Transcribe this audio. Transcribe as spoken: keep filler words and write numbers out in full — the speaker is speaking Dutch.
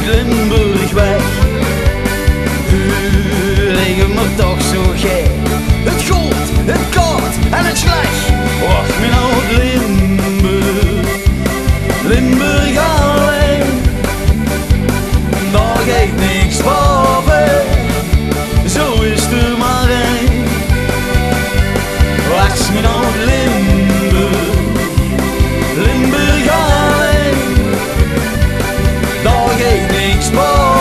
Limburg weg. U liggen me toch zo gek. Het goed, het koud en het slecht. Wacht me nou uit Limburg, Limburg alleen. Daar gaat niks boven, zo is er maar één. Wacht me nou uit Limburg, Limburg alleen. Daar gaat niks boven.